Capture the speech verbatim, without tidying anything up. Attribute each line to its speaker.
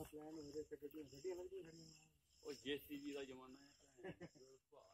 Speaker 1: ਸਲੈਨ ਹੋ ਰਹੇ ਤੇ ਗੱਡੀਆਂ ਗੱਡੀਆਂ ਲੱਗਦੀਆਂ ਖੜੀਆਂ।
Speaker 2: ਉਹ ਜੇਸੀਬੀ ਦਾ ਜ਼ਮਾਨਾ ਹੈ।